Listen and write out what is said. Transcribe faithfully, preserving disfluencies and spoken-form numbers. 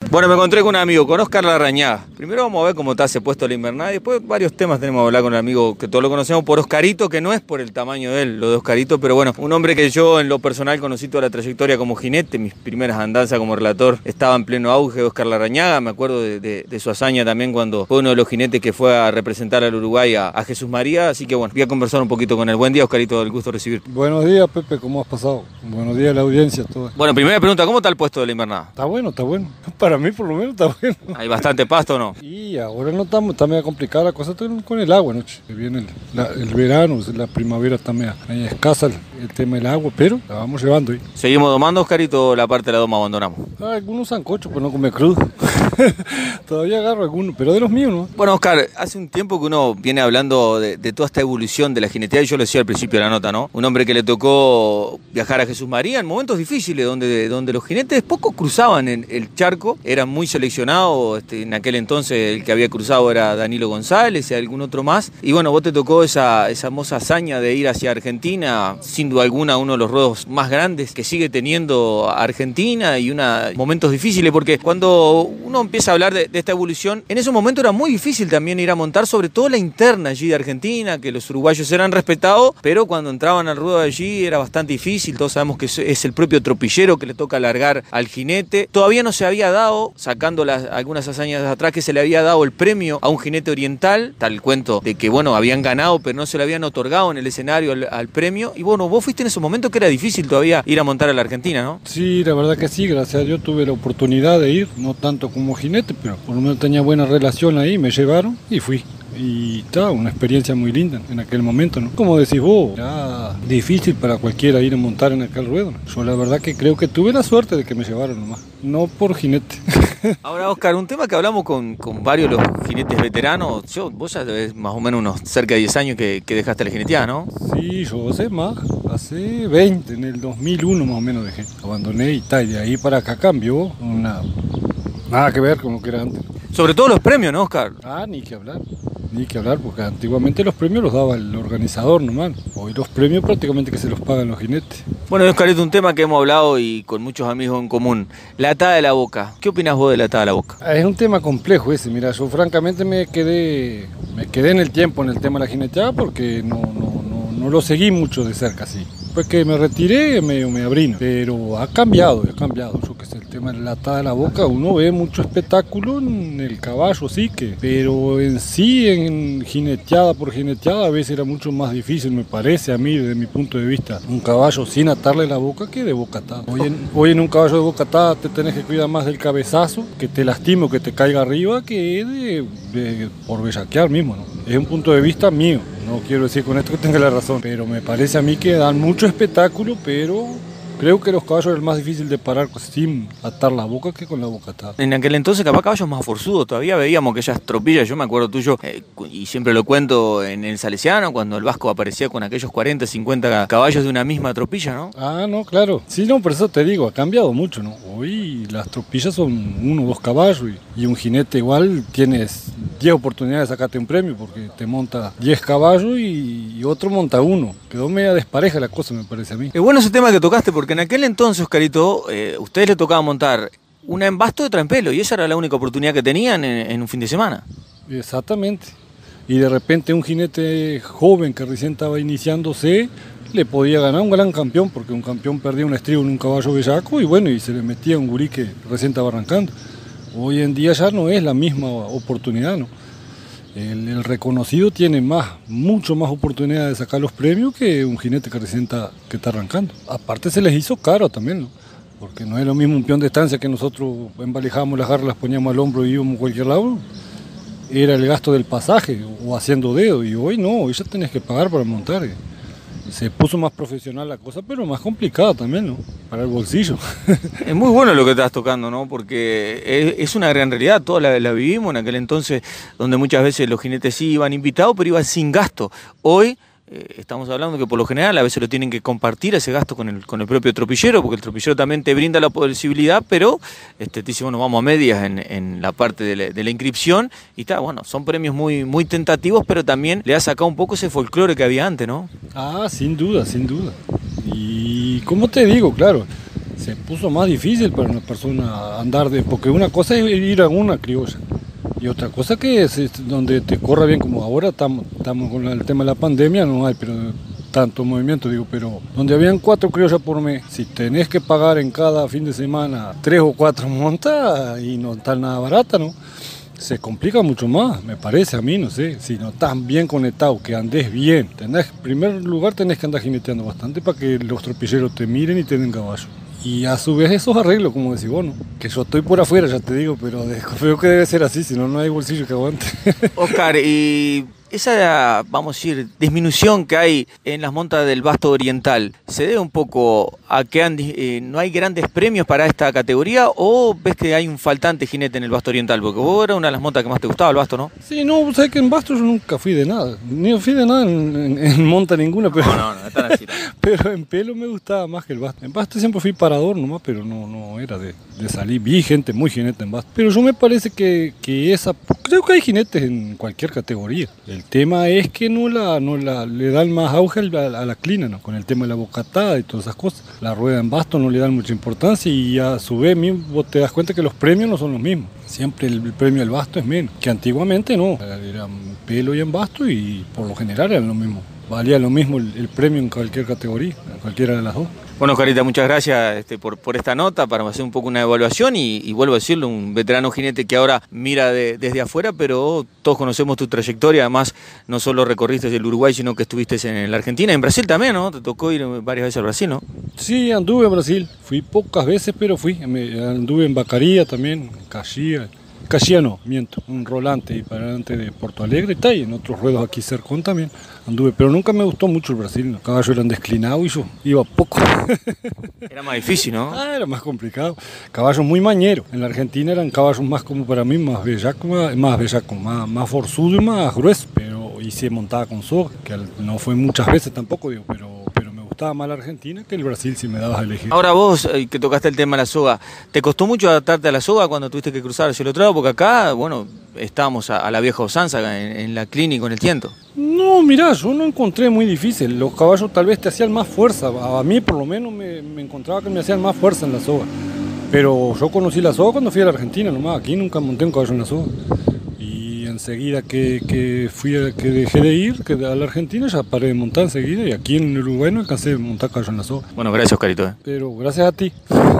Bueno, me encontré con un amigo, con Oscar Larrañaga. Primero vamos a ver cómo está ese puesto la invernada y después varios temas tenemos que hablar con el amigo que todos lo conocemos por Oscarito, que no es por el tamaño de él, lo de Oscarito, pero bueno, un hombre que yo en lo personal conocí toda la trayectoria como jinete, mis primeras andanzas como relator estaba en pleno auge, Oscar Larrañaga, me acuerdo de, de, de su hazaña también cuando fue uno de los jinetes que fue a representar al Uruguay a, a Jesús María, así que bueno, voy a conversar un poquito con él. Buen día, Oscarito, el gusto de recibirte. Buenos días, Pepe, ¿cómo has pasado? Buenos días a la audiencia, todo. Bueno, primera pregunta, ¿cómo está el puesto de la invernada? Está bueno, está bueno. Para mí por lo menos está bueno. ¿Hay bastante pasto o no? Y ahora no estamos, está medio complicada la cosa con el agua, ¿no? Que viene el, la, el verano, la primavera está medio, medio escasa el, el tema del agua, pero la vamos llevando ahí. ¿Seguimos domando, Oscarito, o la parte de la doma abandonamos? Ah, algunos sancochos, pues no come crudo. Todavía agarro algunos, pero de los míos, ¿no? Bueno, Oscar, hace un tiempo que uno viene hablando de, de toda esta evolución de la jineteada, y yo lo decía al principio de la nota, ¿no? Un hombre que le tocó viajar a Jesús María en momentos difíciles, donde, donde los jinetes poco cruzaban en el charco, eran muy seleccionados, este, en aquel entonces el que había cruzado era Danilo González y algún otro más, y bueno, vos te tocó esa, esa hermosa hazaña de ir hacia Argentina, sin duda alguna uno de los ruedos más grandes que sigue teniendo Argentina, y una, momentos difíciles, porque cuando uno empieza a hablar de, de esta evolución, en ese momento era muy difícil también ir a montar, sobre todo la interna allí de Argentina, que los uruguayos eran respetados, pero cuando entraban al ruedo de allí era bastante difícil. Todos sabemos que es el propio tropillero que le toca largar al jinete. Todavía no se había dado, sacando las, algunas hazañas de atrás, que se le había dado el premio a un jinete oriental, tal el cuento de que, bueno, habían ganado, pero no se le habían otorgado en el escenario al, al premio. Y bueno, vos fuiste en ese momento que era difícil todavía ir a montar a la Argentina, ¿no? Sí, la verdad que sí, gracias a Dios tuve la oportunidad de ir, no tanto como jinete, pero por lo menos tenía buena relación ahí, me llevaron y fui. Y estaba una experiencia muy linda en aquel momento, ¿no? Como decís vos, era difícil para cualquiera ir a montar en aquel ruedo, ¿no? Yo la verdad que creo que tuve la suerte de que me llevaron nomás, no por jinete. Ahora, Oscar, un tema que hablamos con, con varios de los jinetes veteranos, yo, vos ya ves más o menos unos cerca de diez años que, que dejaste la jineteada, ¿no? Sí, yo sé más, hace veinte, en el dos mil uno más o menos dejé, abandoné y tal, y de ahí para acá cambió, una, nada que ver con lo que era antes. Sobre todo los premios, ¿no, Oscar? Ah, ni que hablar. Ni que hablar, porque antiguamente los premios los daba el organizador nomás. Hoy los premios prácticamente que se los pagan los jinetes. Bueno, Oscar, es un tema que hemos hablado y con muchos amigos en común. La atada de la boca. ¿Qué opinas vos de la atada de la boca? Es un tema complejo ese. Mira, yo francamente me quedé me quedé en el tiempo en el tema de la jineteada porque no, no, no, no lo seguí mucho de cerca, así. Después que me retiré, me, me abrí. Pero ha cambiado, ha cambiado. Yo que sé, el tema de la atada de la boca, uno ve mucho espectáculo en el caballo, sí que. Pero en sí, en jineteada por jineteada, a veces era mucho más difícil, me parece a mí, desde mi punto de vista. Un caballo sin atarle la boca que de boca atada. Hoy en, hoy en un caballo de boca atada te tenés que cuidar más del cabezazo, que te lastime o que te caiga arriba, que de, de por bellaquear mismo, ¿no? Es un punto de vista mío. No quiero decir con esto que tenga la razón, pero me parece a mí que dan mucho espectáculo, pero creo que los caballos es más difícil de parar sin atar la boca que con la boca atada. En aquel entonces capaz caballos más forzudos, todavía veíamos aquellas tropillas, yo me acuerdo tuyo, eh, y siempre lo cuento en el Salesiano, cuando el Vasco aparecía con aquellos cuarenta, cincuenta caballos de una misma tropilla, ¿no? Ah, no, claro. Sí, no, por eso te digo, ha cambiado mucho, ¿no? Hoy las tropillas son uno o dos caballos y, y un jinete igual tienes diez oportunidades de sacarte un premio porque te monta diez caballos y, y otro monta uno. Quedó media despareja la cosa, me parece a mí. Es bueno ese tema que tocaste porque en aquel entonces, Oscarito, eh, ustedes le tocaba montar una en basto de otra en pelo y esa era la única oportunidad que tenían en, en un fin de semana. Exactamente. Y de repente un jinete joven que recién estaba iniciándose le podía ganar un gran campeón porque un campeón perdía un estribo en un caballo bellaco y bueno, y se le metía un gurí que recién estaba arrancando. Hoy en día ya no es la misma oportunidad, ¿no? El, el reconocido tiene más, mucho más oportunidad de sacar los premios que un jinete que recién está, que está arrancando. Aparte se les hizo caro también, ¿no? Porque no es lo mismo un peón de estancia que nosotros embalejábamos las garras, las poníamos al hombro y íbamos a cualquier lado. Era el gasto del pasaje o haciendo dedo y hoy no, hoy ya tenés que pagar para montar. Se puso más profesional la cosa, pero más complicada también, ¿no? Para el bolsillo. Es muy bueno lo que estás tocando, ¿no? Porque es, es una gran realidad, todos la, la vivimos en aquel entonces, donde muchas veces los jinetes sí iban invitados, pero iban sin gasto. Hoy eh, estamos hablando que por lo general a veces lo tienen que compartir ese gasto con el, con el propio tropillero, porque el tropillero también te brinda la posibilidad, pero este, te dice, bueno, vamos a medias en, en la parte de la, de la inscripción, y está, bueno, son premios muy, muy tentativos, pero también le ha sacado un poco ese folclore que había antes, ¿no? Ah, sin duda, sin duda. Y como te digo, claro, se puso más difícil para una persona andar de, porque una cosa es ir a una criolla y otra cosa que es, es donde te corra bien, como ahora estamos, estamos con el tema de la pandemia, no hay pero tanto movimiento, digo, pero donde habían cuatro criollas por mes, si tenés que pagar en cada fin de semana tres o cuatro montas y no está nada barata, ¿no? Se complica mucho más, me parece a mí, no sé, si no estás bien conectado, que andes bien, tenés, en primer lugar tenés que andar jineteando bastante para que los tropilleros te miren y te den caballo. Y a su vez esos arreglos, como decís vos, ¿no? Que yo estoy por afuera, ya te digo, pero creo que debe ser así, si no, no hay bolsillo que aguante. Oscar, y esa, vamos a decir, disminución que hay en las montas del Basto Oriental, ¿se debe un poco a que han, eh, no hay grandes premios para esta categoría o ves que hay un faltante jinete en el Basto Oriental? Porque vos eras una de las montas que más te gustaba, el Basto, ¿no? Sí, no, sabes que en Basto yo nunca fui de nada, ni fui de nada en, en, en monta ninguna, pero, no, no, no, están así, ¿no? Pero en pelo me gustaba más que el Basto. En Basto siempre fui parador nomás, pero no, no era de, de salir, vi gente muy jinete en Basto. Pero yo me parece que, que esa, creo que hay jinetes en cualquier categoría. El tema es que no la, no la le dan más auge a la, a la clina, ¿no? Con el tema de la bocatada y todas esas cosas. La rueda en Basto no le dan mucha importancia y a su vez vos te das cuenta que los premios no son los mismos. Siempre el, el premio al Basto es menos, que antiguamente no, era pelo y en Basto y por lo general eran lo mismo. Valía lo mismo el, el premio en cualquier categoría, en cualquiera de las dos. Bueno, Oscarita, muchas gracias este, por, por esta nota, para hacer un poco una evaluación y, y vuelvo a decirlo, un veterano jinete que ahora mira de, desde afuera, pero todos conocemos tu trayectoria, además no solo recorriste el Uruguay, sino que estuviste en la Argentina, en Brasil también, ¿no? Te tocó ir varias veces al Brasil, ¿no? Sí, anduve en Brasil, fui pocas veces, pero fui, Me, anduve en Vacaria también, en Caxias. Caxias no, miento, un rolante y para adelante de Porto Alegre está y en otros ruedos aquí cercón también anduve, pero nunca me gustó mucho el Brasil, los caballos eran desclinados y yo iba poco. Era más difícil, ¿no? Ah, era más complicado, caballos muy mañeros, en la Argentina eran caballos más como para mí, más bellacos, más, más bellacos, más, más forzudo y más grueso, pero y se montaba con soga, que no fue muchas veces tampoco, digo, pero... Estaba más la Argentina que el Brasil si me dabas a elegir. Ahora vos, eh, que tocaste el tema de la soga, ¿te costó mucho adaptarte a la soga cuando tuviste que cruzar hacia el otro lado? Porque acá, bueno, estábamos a, a la vieja usanza en, en la clínica con el tiento. No, mirá, yo no encontré muy difícil. Los caballos tal vez te hacían más fuerza. A mí por lo menos me, me encontraba que me hacían más fuerza en la soga. Pero yo conocí la soga cuando fui a la Argentina nomás. Aquí nunca monté un caballo en la soga. Enseguida que, que fui a, que dejé de ir que a la Argentina ya paré de montar enseguida y aquí en Uruguay no alcancé a montar caballo en la soga. Bueno, gracias, Oscarito. ¿eh? Pero gracias a ti.